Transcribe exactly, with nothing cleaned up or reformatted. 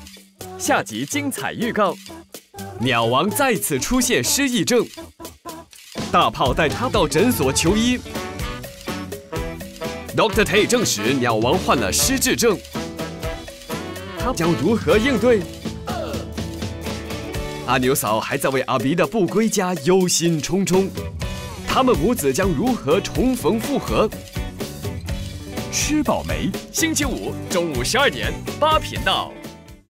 下集精彩预告：鸟王再次出现失忆症，大炮带他到诊所求医。Doctor Tay 证实鸟王患了失智症，他将如何应对？阿牛嫂还在为阿Bee的不归家忧心忡忡，他们母子将如何重逢复合？吃饱没？星期五中午十二点八频道。